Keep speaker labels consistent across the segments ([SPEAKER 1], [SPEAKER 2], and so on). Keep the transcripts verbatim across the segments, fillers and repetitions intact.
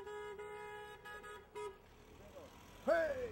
[SPEAKER 1] Hey!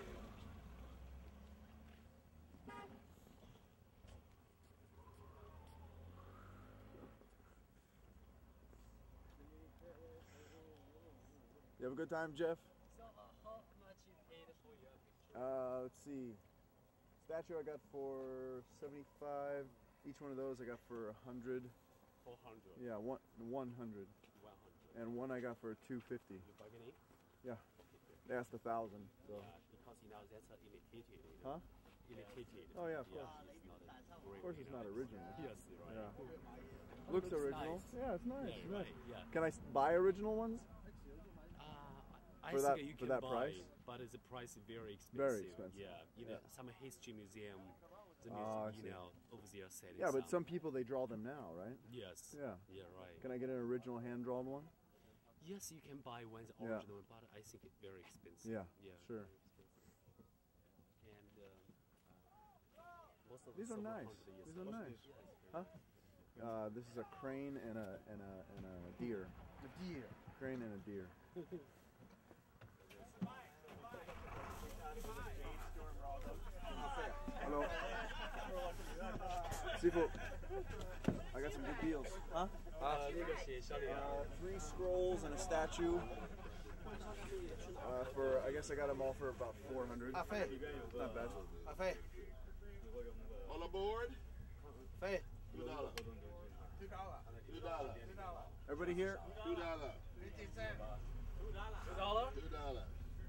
[SPEAKER 1] You have a good time, Jeff?
[SPEAKER 2] So, uh, how much you paid for your picture?
[SPEAKER 1] Uh, let's see. Statue I got for seventy-five. Each one of those I got for a hundred.
[SPEAKER 2] Four hundred.
[SPEAKER 1] Yeah, one one hundred.
[SPEAKER 2] One hundred.
[SPEAKER 1] And one I got for two fifty.
[SPEAKER 2] You bargaining?
[SPEAKER 1] Yeah. They asked a thousand. So.
[SPEAKER 2] Yeah, because you know that's uh, imitated. You know?
[SPEAKER 1] Huh?
[SPEAKER 2] Imitated.
[SPEAKER 1] Oh yeah, of course.
[SPEAKER 2] Yeah, it's not a real,
[SPEAKER 1] Of course, it's
[SPEAKER 2] you know,
[SPEAKER 1] not original.
[SPEAKER 2] Yes, right.
[SPEAKER 1] Yeah. Looks,
[SPEAKER 2] Looks
[SPEAKER 1] original.
[SPEAKER 2] nice.
[SPEAKER 1] Yeah, it's nice.
[SPEAKER 2] Yeah,
[SPEAKER 1] it's
[SPEAKER 2] right.
[SPEAKER 1] nice.
[SPEAKER 2] Yeah.
[SPEAKER 1] Can I s- buy original ones?
[SPEAKER 2] Uh, I
[SPEAKER 1] For
[SPEAKER 2] think
[SPEAKER 1] that-
[SPEAKER 2] you
[SPEAKER 1] for
[SPEAKER 2] can
[SPEAKER 1] that
[SPEAKER 2] buy,
[SPEAKER 1] price?
[SPEAKER 2] but the price is very expensive.
[SPEAKER 1] Very expensive.
[SPEAKER 2] Yeah, you know,
[SPEAKER 1] Yeah.
[SPEAKER 2] some history museum, the
[SPEAKER 1] Ah,
[SPEAKER 2] museum,
[SPEAKER 1] I
[SPEAKER 2] you
[SPEAKER 1] see.
[SPEAKER 2] know, over there selling.
[SPEAKER 1] Yeah, but some people they draw them now, right?
[SPEAKER 2] Yes.
[SPEAKER 1] Yeah.
[SPEAKER 2] Yeah, right.
[SPEAKER 1] Can I get an original hand drawn one?
[SPEAKER 2] Yes, you can buy one the
[SPEAKER 1] Yeah.
[SPEAKER 2] original one, but I think it's very expensive.
[SPEAKER 1] Yeah,
[SPEAKER 2] Yeah.
[SPEAKER 1] sure.
[SPEAKER 2] Very expensive. And um, most of
[SPEAKER 1] These
[SPEAKER 2] the
[SPEAKER 1] are
[SPEAKER 2] silver
[SPEAKER 1] nice.
[SPEAKER 2] hundred, yes.
[SPEAKER 1] These are
[SPEAKER 2] What's
[SPEAKER 1] nice.
[SPEAKER 2] this?
[SPEAKER 1] Huh? Uh, this is a crane and a and a and a deer.
[SPEAKER 3] A deer.
[SPEAKER 1] Crane and a deer. Hello. Sifu, I got some good deals. Huh?
[SPEAKER 2] 呃，那个写小李啊，
[SPEAKER 1] Uh, three scrolls and a statue. Uh, for I guess I got them all for about four hundred.
[SPEAKER 3] 阿飛，
[SPEAKER 1] Not bad.
[SPEAKER 3] 阿飛，
[SPEAKER 4] All aboard?
[SPEAKER 3] 飛，
[SPEAKER 4] Two dollar. Two dollar.
[SPEAKER 1] Everybody here?
[SPEAKER 4] Two dollar.
[SPEAKER 2] 知道了。
[SPEAKER 4] Two dollar.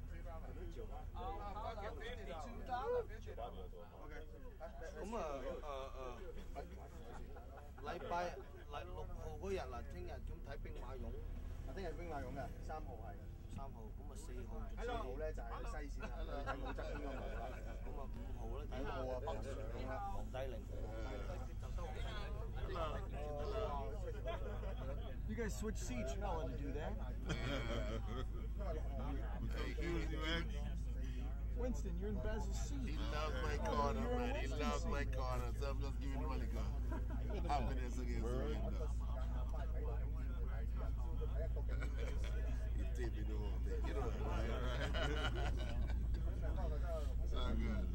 [SPEAKER 3] OK。咁啊誒誒，禮拜禮六號嗰日嗱，聽日咁睇兵馬俑。啊，聽日兵馬俑嘅，三號係。三號，咁啊四號。四號咧就係西線啦，睇武則天嗰度啦。咁啊五號咧睇五號啊北上啦，皇帝陵。 You guys switch seats. You're not allowed to do that.
[SPEAKER 4] Hey, Hughes, man.
[SPEAKER 3] Winston, you're in Basil's seat.
[SPEAKER 4] He loves my corner, man. He loves my corner, so I'm just giving him money gun. Happiness against surrender. He's taping the whole thing. You know what, right? It's all good.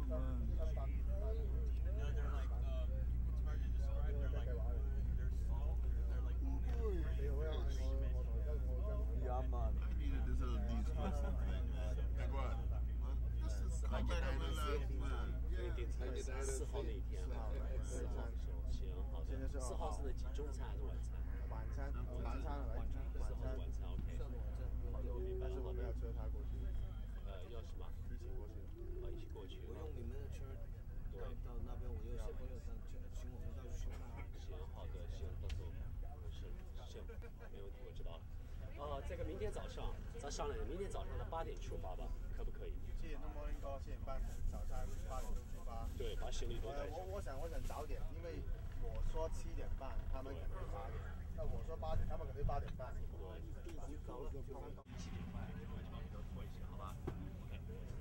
[SPEAKER 1] Yeah, man.
[SPEAKER 4] I needed this little de-stressing thing, man. Like what? This is come back and relax, man.
[SPEAKER 2] 那点餐是四号那一天啊，四号的时候，行，好的。四号是那几中餐还是晚餐？
[SPEAKER 3] 晚餐，晚餐係咪？
[SPEAKER 2] 四號是晚餐，OK。好的，明白了。
[SPEAKER 3] 我要車他過去。
[SPEAKER 2] 呃，要什么？
[SPEAKER 3] 一起過去。
[SPEAKER 2] 啊，一起過去。
[SPEAKER 5] 我用你们的车到到那边，我有些朋友想请请我们到去吃饭。
[SPEAKER 2] 行，好的，行，到时候是行，没问题，我知道了。呃，这个明天早上，咱商量，明天早上的八点出发吧，可不可以？
[SPEAKER 3] 七點鐘 morning call，七點半早餐，八點鐘出發。
[SPEAKER 2] 对，把行李都带
[SPEAKER 3] 呃，
[SPEAKER 2] 上。
[SPEAKER 3] 我我想我想早點，因為我說七點半，他們肯定八點，那我說八點，他們肯定八點半。
[SPEAKER 2] 对，七点半，我就把你都拖一下，好吧 ？OK。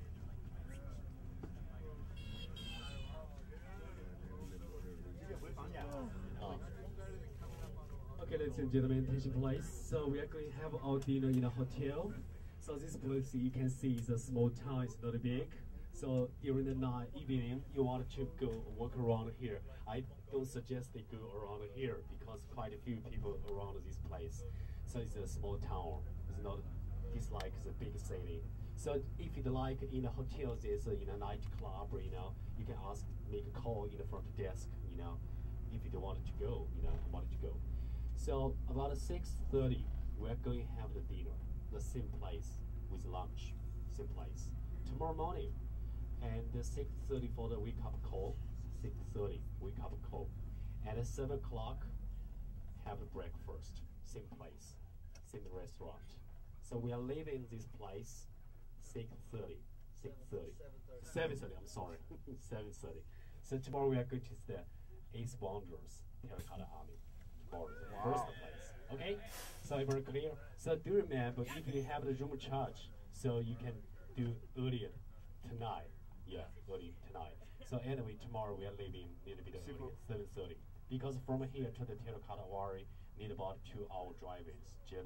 [SPEAKER 2] Okay, ladies and gentlemen, attention please. So we are going to have our dinner in a hotel. So this place you can see is a small town, it's not big. So during the night, evening, you want to go walk around here. I don't suggest they go around here because quite a few people around this place. So it's a small town. It's not it's like the big city. So if you'd like in a hotel, there's a you know nightclub, you know, you can ask, make a call in the front desk, you know, if you don't want to go, you know, wanted to go. So about six thirty, we're going to have the dinner, the same place with lunch, same place. Tomorrow morning, and the six thirty for the wake up call, six thirty wake up call. At seven o'clock, have the breakfast, same place, same restaurant. So we are leaving this place six thirty, six thirty, seven thirty, I'm sorry, seven thirty. So tomorrow we are going to the Ace Wonders, Terracotta Army. Tomorrow, the first place. Okay? So very clear. So do remember, if you have the room charge, so you can do earlier tonight. Yeah, early tonight. So anyway, tomorrow we are leaving a little bit earlier, seven thirty. Because from here to the Terracotta Army, need about two hour driving generally.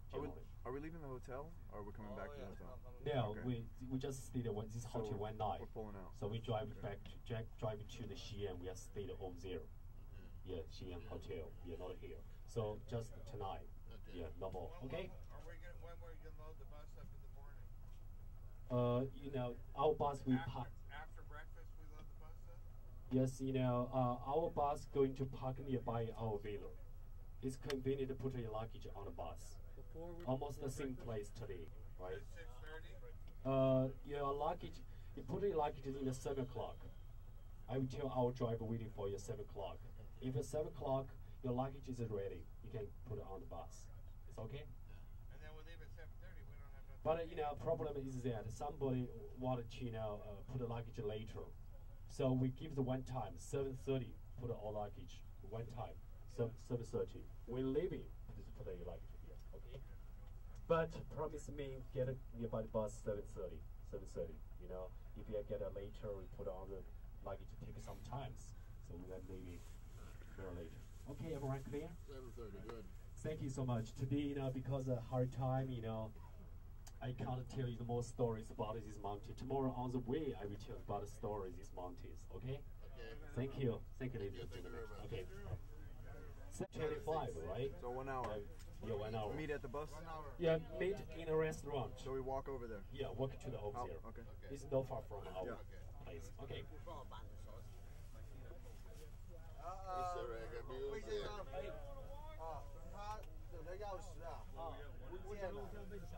[SPEAKER 1] Are we,
[SPEAKER 2] gentlemen.
[SPEAKER 1] are we leaving the hotel, or are we coming
[SPEAKER 3] Oh,
[SPEAKER 1] back to
[SPEAKER 3] yeah,
[SPEAKER 1] the hotel?
[SPEAKER 3] it's not coming.
[SPEAKER 2] No,
[SPEAKER 1] Okay.
[SPEAKER 2] we we just stayed at one, this
[SPEAKER 1] So
[SPEAKER 2] hotel
[SPEAKER 1] we're-
[SPEAKER 2] one night.
[SPEAKER 1] We're pulling out.
[SPEAKER 2] So we drive
[SPEAKER 1] Okay.
[SPEAKER 2] back to Jack drive to the Xi'an. We are stayed over there. Yeah, Xi'an hotel. Yeah, not here. So just tonight.
[SPEAKER 4] Okay.
[SPEAKER 2] Yeah, no more. Okay.
[SPEAKER 4] Are we gonna, when we're gonna load the bus up in the morning?
[SPEAKER 2] Uh, you know, our bus we
[SPEAKER 4] After,
[SPEAKER 2] park.
[SPEAKER 4] after breakfast, we load the bus up?
[SPEAKER 2] Yes, you know, uh, our bus going to park nearby our villa. It's convenient to put your luggage on the bus. Almost the same place today, right?
[SPEAKER 4] At six thirty?
[SPEAKER 2] Uh, your luggage, you put your luggage in at seven o'clock. I will tell our driver waiting for you at seven o'clock. If at seven o'clock your luggage is ready, you can put it on the bus. It's okay.
[SPEAKER 4] And then we leave at seven thirty, we don't have nothing.
[SPEAKER 2] But uh, you know, problem is that somebody wanted to you know uh, put the luggage later, so we give the one time seven thirty. Put all luggage one time seven seven thirty. We're leaving. Just put your luggage here, okay? But promise me get it nearby the bus seven thirty. Seven thirty. You know, if you get it later, we put on the luggage take some times, so we are leaving very later. Okay, everyone clear?
[SPEAKER 4] Seven thirty, good.
[SPEAKER 2] Thank you so much. Today, you know, because of hard time, you know, I can't tell you the more stories about this mountain. Tomorrow on the way, I will tell you about the stories these mountains. Okay?
[SPEAKER 4] Okay.
[SPEAKER 2] Thank you. Thank you, ladies and
[SPEAKER 4] Thank you
[SPEAKER 2] gentlemen.
[SPEAKER 4] very much.
[SPEAKER 2] Okay. seven twenty-five, right?
[SPEAKER 1] So one hour.
[SPEAKER 2] Uh, yeah, one hour.
[SPEAKER 1] Meet at the bus.
[SPEAKER 2] Yeah, meet in a restaurant.
[SPEAKER 1] So we walk over there.
[SPEAKER 2] Yeah, walk to the
[SPEAKER 1] Oh,
[SPEAKER 2] over there.
[SPEAKER 1] okay.
[SPEAKER 2] It's not far from our
[SPEAKER 1] Yeah.
[SPEAKER 2] place. Okay.
[SPEAKER 4] It's a reggae
[SPEAKER 3] 魏先
[SPEAKER 4] music.
[SPEAKER 3] 生，啊，他有的钥匙啊，啊，不见了。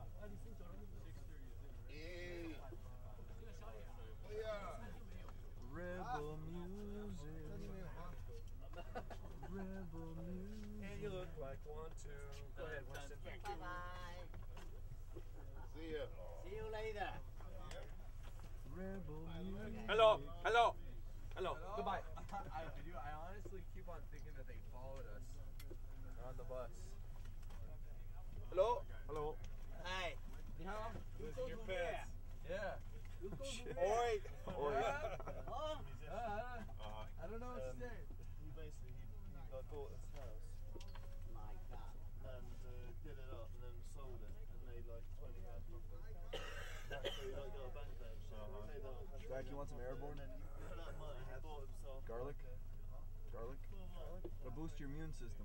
[SPEAKER 4] Hey. Yeah.
[SPEAKER 1] Rebel music.
[SPEAKER 3] 这里面有吗？
[SPEAKER 1] Rebel music.
[SPEAKER 6] And you look like one, two. Go ahead, Winston.
[SPEAKER 3] Bye bye.
[SPEAKER 4] See ya.
[SPEAKER 3] See you later.
[SPEAKER 1] Rebel music.
[SPEAKER 6] Hello, hello, hello. Goodbye.
[SPEAKER 7] I, I do. I honestly keep on thinking that they followed us on the bus.
[SPEAKER 6] Hello.
[SPEAKER 1] Hello.
[SPEAKER 3] 哎，你好，
[SPEAKER 6] Losing your pants.
[SPEAKER 7] Yeah.
[SPEAKER 6] Oi.
[SPEAKER 1] Oh, yeah.
[SPEAKER 3] Oh,
[SPEAKER 7] Uh, I don't know what to say.
[SPEAKER 5] He basically he, he like bought this house
[SPEAKER 3] my God.
[SPEAKER 5] and uh, did it up and then sold it and made like twenty grand profit. That's so he like got a bank loan. So he paid that off.
[SPEAKER 1] Zach, you want some airborne?
[SPEAKER 5] And then with that money he bought himself
[SPEAKER 1] Garlic? Garlic? It'll boost your immune system.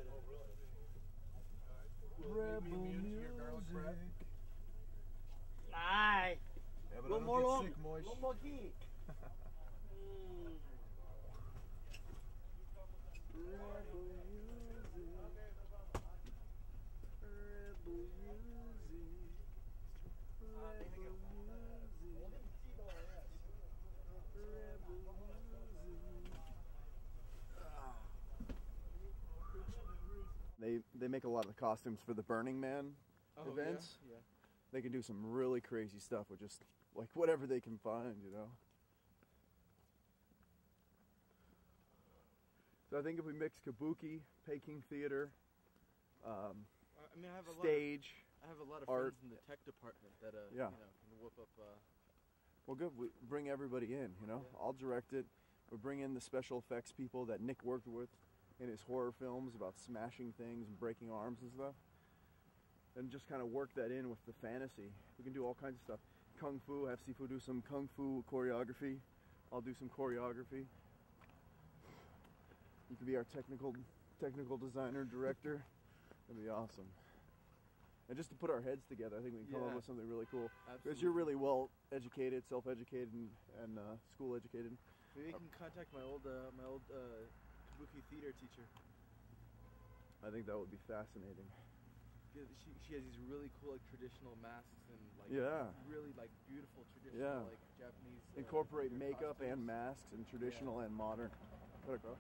[SPEAKER 1] Rebel music.
[SPEAKER 3] Bye.
[SPEAKER 1] Yeah, but I
[SPEAKER 3] One
[SPEAKER 1] don't
[SPEAKER 3] more
[SPEAKER 1] get
[SPEAKER 3] long.
[SPEAKER 1] sick, Moish.
[SPEAKER 3] One more key. Mm.
[SPEAKER 1] Rebel music. Rebel music. Rebel They they make a lot of the costumes for the Burning Man
[SPEAKER 7] Oh,
[SPEAKER 1] events.
[SPEAKER 7] Yeah.
[SPEAKER 1] They can do some really crazy stuff with just like whatever they can find, you know. So I think if we mix kabuki, Peking theater, um,
[SPEAKER 7] I mean, I have a
[SPEAKER 1] stage,
[SPEAKER 7] lot. Of, I have a lot of
[SPEAKER 1] art.
[SPEAKER 7] friends in the tech department that uh,
[SPEAKER 1] Yeah.
[SPEAKER 7] you know, can whoop up. Uh,
[SPEAKER 1] well, good. We bring everybody in, you know.
[SPEAKER 7] Yeah.
[SPEAKER 1] I'll direct it. We bring in the special effects people that Nick worked with in his horror films about smashing things and breaking arms and stuff. And just kind of work that in with the fantasy. We can do all kinds of stuff. Kung Fu, have Sifu do some Kung Fu choreography. I'll do some choreography. You could be our technical technical designer, director. That'd be awesome. And just to put our heads together, I think we can come up
[SPEAKER 7] Yeah.
[SPEAKER 1] with something really cool. Because
[SPEAKER 7] absolutely.
[SPEAKER 1] you're really well educated, self-educated, and, and uh, school educated.
[SPEAKER 7] Maybe you can contact my old uh, my old uh, kabuki theater teacher.
[SPEAKER 1] I think that would be fascinating.
[SPEAKER 7] She, she has these really cool like traditional masks and like
[SPEAKER 1] Yeah.
[SPEAKER 7] really like beautiful traditional
[SPEAKER 1] Yeah.
[SPEAKER 7] like Japanese. Uh,
[SPEAKER 1] Incorporate
[SPEAKER 7] theater
[SPEAKER 1] makeup and
[SPEAKER 7] costumes.
[SPEAKER 1] masks and traditional and modern. Put across.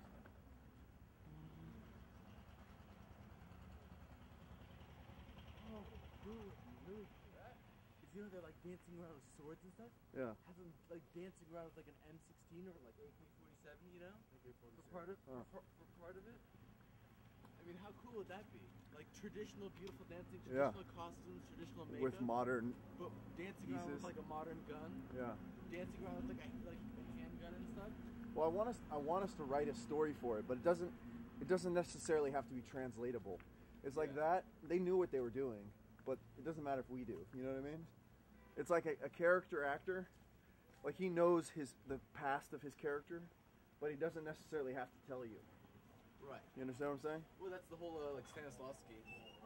[SPEAKER 7] You know they're like dancing around with swords and stuff.
[SPEAKER 1] Yeah.
[SPEAKER 7] Have them like dancing around with like an M sixteen or like A K forty-seven, you know, for part of
[SPEAKER 1] Oh.
[SPEAKER 7] for, for part of it. I mean, how cool would that be? Like traditional, beautiful dancing,
[SPEAKER 1] Yeah.
[SPEAKER 7] traditional costumes, traditional makeup,
[SPEAKER 1] With modern,
[SPEAKER 7] but dancing around
[SPEAKER 1] pieces.
[SPEAKER 7] with like a modern gun,
[SPEAKER 1] yeah.
[SPEAKER 7] dancing around with like a, like a handgun and stuff.
[SPEAKER 1] Well, I want us. I want us to write a story for it, but it doesn't. It doesn't necessarily have to be translatable. It's like that. They knew what they were doing, but it doesn't matter if we do. You know what I mean? It's like a, a character actor. Like he knows his the past of his character, but he doesn't necessarily have to tell you.
[SPEAKER 7] Right.
[SPEAKER 1] You understand what I'm saying?
[SPEAKER 7] Well, that's the whole uh, like Stanislavski.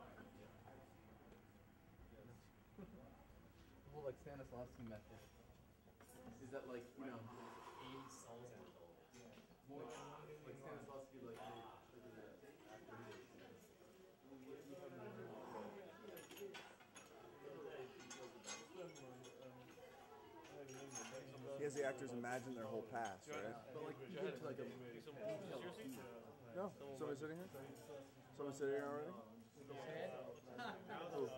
[SPEAKER 7] The whole like Stanislavski method is that like you know more like Stanislavski like they,
[SPEAKER 1] He has the actors imagine their whole past, right?
[SPEAKER 7] but like you get to like a detailed
[SPEAKER 1] No, someone sitting here. Someone sitting here already. Cool.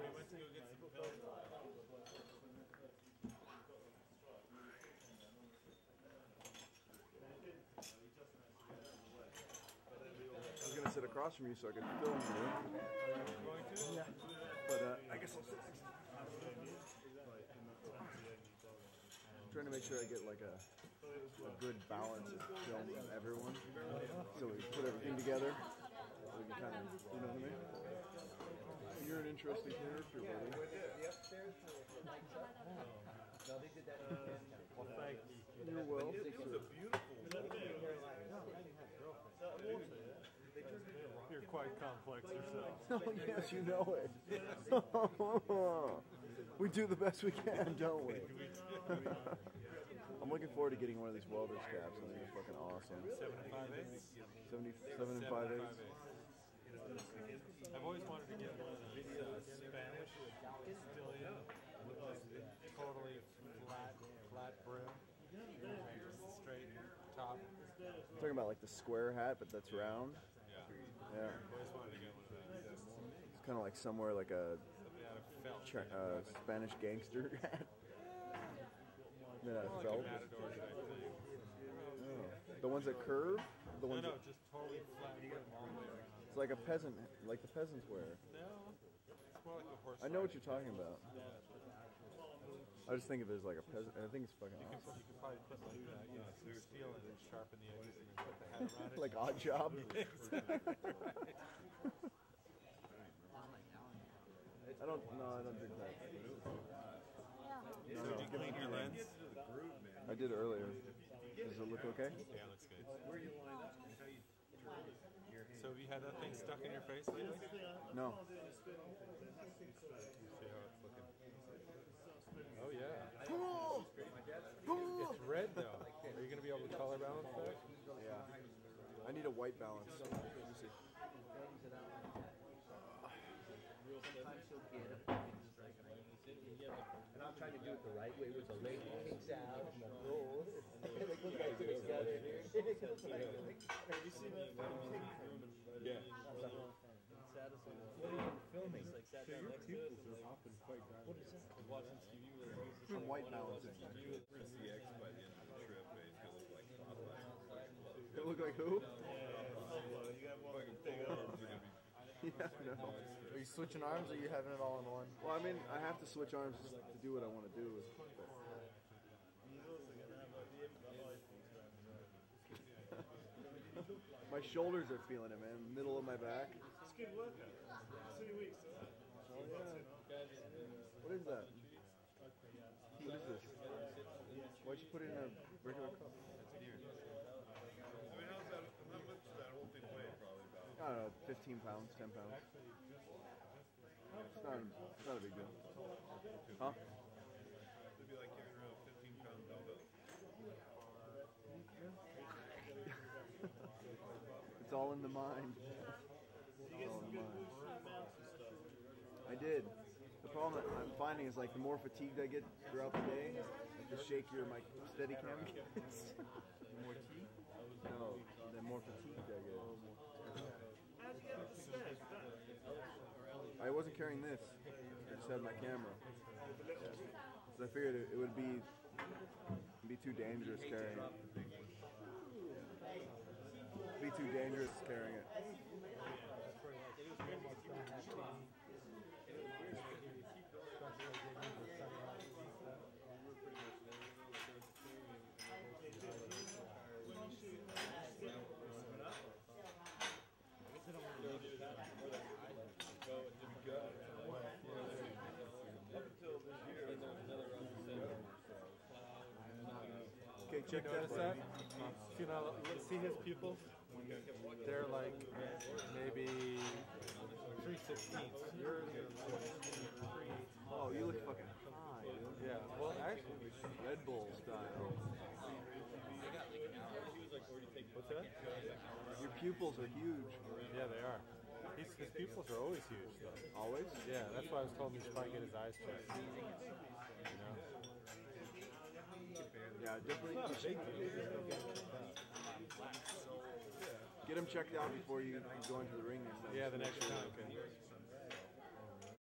[SPEAKER 1] I was gonna sit across from you so I could film you. Yeah. But uh, I guess I'll sit next to you. I'm trying to make sure I get like a, a good balance of film of everyone. So we put everything together. So we can kind of, you know what I mean? You're an interesting character, buddy.
[SPEAKER 5] Well, thank you.
[SPEAKER 1] You're well.
[SPEAKER 5] It was a beautiful. You're quite complex yourself.
[SPEAKER 1] Oh, yes, you know it. We do the best we can, don't we? I'm looking forward to getting one of these welder's caps. I think it's fucking awesome.
[SPEAKER 5] Seven and five eighths.
[SPEAKER 1] seventy-seven and five eighths.
[SPEAKER 5] I've always wanted to get one of these uh, Spanish Castilian with like totally flat, flat brim, straight top.
[SPEAKER 1] I'm talking about like the square hat, but that's round.
[SPEAKER 5] Yeah.
[SPEAKER 1] Yeah.
[SPEAKER 5] Always wanted to get one of those.
[SPEAKER 1] It's kind of like somewhere like a
[SPEAKER 5] Something out of felt.
[SPEAKER 1] Ch- uh, Spanish gangster hat. Yeah,
[SPEAKER 5] Like a
[SPEAKER 1] felt.
[SPEAKER 5] matador type thing.
[SPEAKER 1] Oh. The ones that curve? The
[SPEAKER 5] No,
[SPEAKER 1] ones
[SPEAKER 5] no,
[SPEAKER 1] that,
[SPEAKER 5] just totally flat brim all the way around.
[SPEAKER 1] it's like a peasant, like the peasants wear.
[SPEAKER 5] No, it's more like a horse.
[SPEAKER 1] I know what
[SPEAKER 5] riding.
[SPEAKER 1] you're talking about. I just think of it as like a peasant. I think it's fucking
[SPEAKER 5] You can,
[SPEAKER 1] awesome.
[SPEAKER 5] you can probably put like uh, you know some steel in it, sharpen the edges, and then put the hat around it.
[SPEAKER 1] Like Odd Job. I don't. No, I don't drink that.
[SPEAKER 5] So did you clean your lens?
[SPEAKER 1] I did earlier. Does it look okay?
[SPEAKER 5] Yeah, it looks good. So have you had that thing stuck in your face lately?
[SPEAKER 1] No.
[SPEAKER 5] See how it's looking. Oh yeah. It's red though. Are you gonna be able to color balance that?
[SPEAKER 1] Yeah. I need a white balance. Let me see.
[SPEAKER 8] And I'm trying to do it the right way, with the lady kicks out and the rolls. Like, look at that together, dude. Have you seen that?
[SPEAKER 1] Yeah.
[SPEAKER 8] What are you filming? Like, sat down next to us and like, what is that?
[SPEAKER 2] Watching T V with
[SPEAKER 1] Some white balancing. It look like who? Yeah, no.
[SPEAKER 3] Are you switching arms or are you having it all in one?
[SPEAKER 1] Well, I mean, I have to switch arms to do what I want to do. My shoulders are feeling it, man. Middle of my back.
[SPEAKER 5] It's good workout. Three weeks.
[SPEAKER 1] Oh, yeah. What is that? What is this? Why'd you put it in a regular cup?
[SPEAKER 4] I mean, how's that? How much does that whole thing weigh? Probably about.
[SPEAKER 1] I don't know, fifteen pounds, ten pounds. It's not, it's not a big deal. Huh?
[SPEAKER 4] It'd be like carrying around a fifteen pound dumbbell.
[SPEAKER 1] It's all in the mind. It's all in the mind. I did. The problem that I'm finding is like the more fatigued I get throughout the day, like the shakier my steady cam gets. The more tea? No, the more fatigued I get. I wasn't carrying this. I just had my camera. So I figured it, it would be be too dangerous carrying it. Be too dangerous carrying it. check
[SPEAKER 5] you
[SPEAKER 1] that.
[SPEAKER 5] notice that? You know, look, see his pupils? They're like maybe three sixteenths. Yours are three.
[SPEAKER 1] Oh, you look fucking high, dude.
[SPEAKER 5] Yeah. Well, actually,
[SPEAKER 1] Red Bull style.
[SPEAKER 5] what's that?
[SPEAKER 1] Your pupils are huge.
[SPEAKER 5] Yeah, they are. He's, his pupils are always huge, though.
[SPEAKER 1] Always?
[SPEAKER 5] Yeah, that's why I was told he should probably get his eyes checked. You know?
[SPEAKER 1] Yeah, definitely.
[SPEAKER 5] It's not a big deal. Just go get it checked out.
[SPEAKER 1] Get them checked out before you go into the ring next time.
[SPEAKER 5] Yeah, the next time. Okay.